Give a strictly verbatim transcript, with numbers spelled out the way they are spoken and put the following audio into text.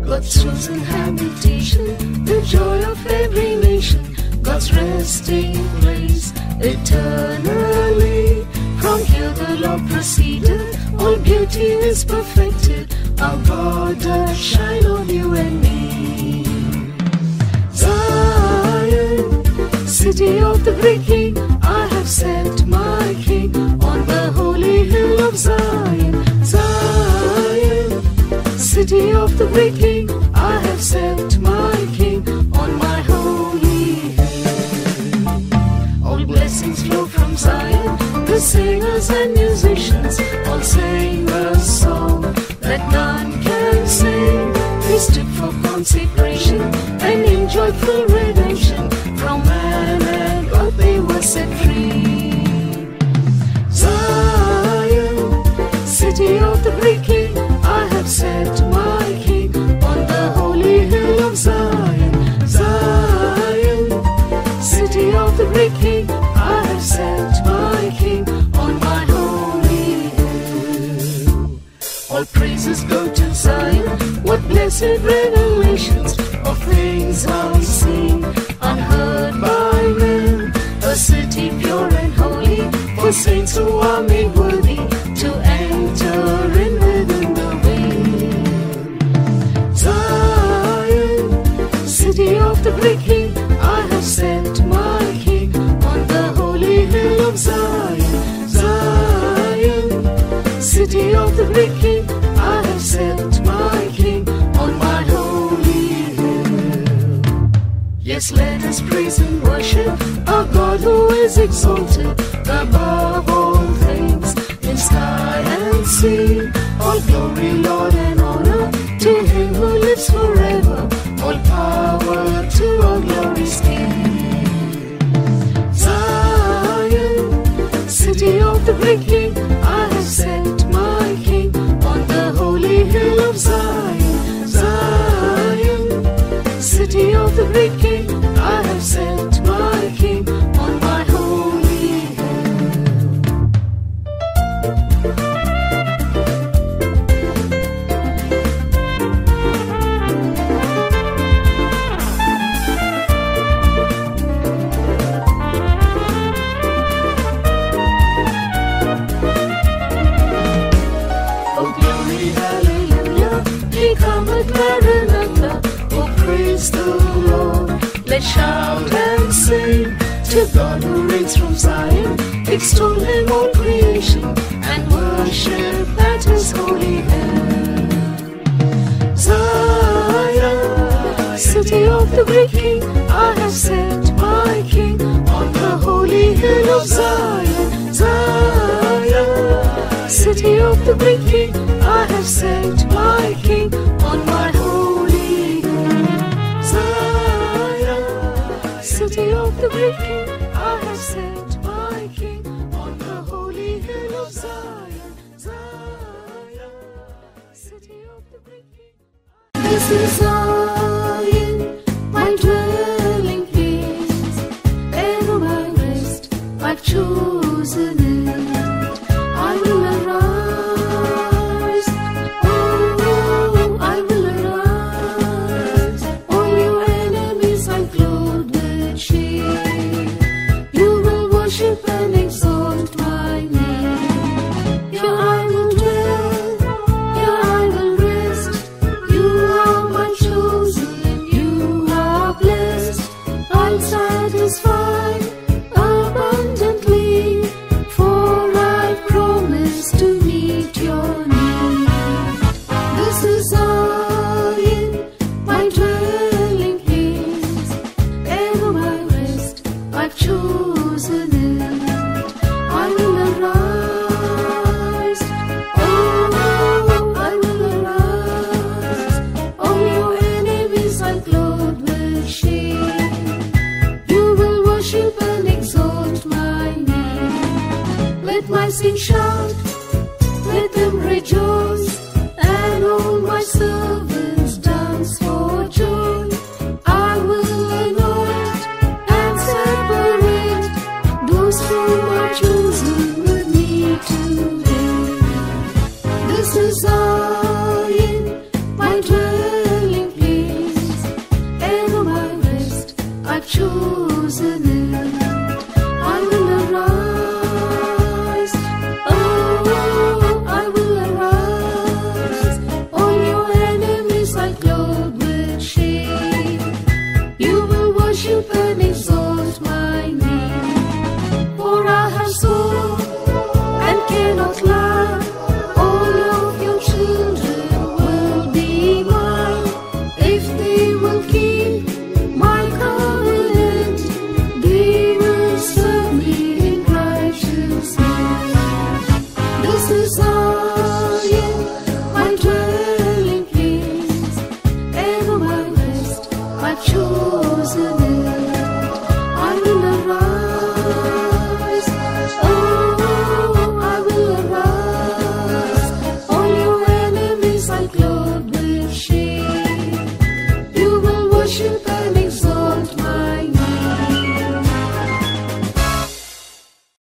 God's chosen habitation, the joy of every nation, God's resting place eternally. From here the Lord proceeded, all beauty is perfected, our God does shine on you and me. Zion, city of the great King, I have set my King on the holy hill of Zion. Zion, city of the great King, I have set my King on my holy hill. All blessings flow from Zion, the singers and musicians all sing a song that none can sing. They stood for consecration and enjoyed full redemption. From man and God they were set free. Zion, city of the great King, I have set my King on the holy hill of Zion. Zion, city of the great King, I have set my King on my holy hill. All praises go to Zion, what blessed revelations of things unseen, unheard by men. A city pure and holy, for saints who are made worthy to enter in within the veil. Zion, city of the great King, I have set my King on the holy hill of Zion. Zion, city of the great King, I have set my King on my holy hill. Yes, let us praise and worship our God who is exalted above all things, in sky and sea. All glory, Lord, and honor to Him who lives forever. All power to our glorious King. Zion, city of the great King, I have set my King on the holy hill of Zion. Zion, city of the great King, I have set my King on my holy hill. Oh glory, hallelujah, He cometh, Maranatha. Oh praise the Lord, let's shout and sing to God who reigns from Zion. Extol Him, all creation, and worship at His holy hill. Zion, city of the great King, I have set my King on the holy hill of Zion. Zion, city of the great King, I have set my King on my holy hill. Zion, city of the great King, I have set my King on the holy hill of Zion. Zion, city of the great King. This is Zion, my dwelling place, ever my rest, I've chosen it. I will arise, oh, I will arise. All your enemies I clothe with shame. You will worship and exalt my name. Here I will dwell, here I will rest. You are my chosen, you are blessed. I'll satisfy abundantly, for I promise to meet your need. This is Zion, my dwelling place, ever my rest, I've chosen it. I will arise, oh, I will arise. All your enemies I clothe with shame. You will worship and exalt my name. Let my saints shout, let them rejoice, and all my servants dance for joy. I will anoint and separate those whom are chosen with me to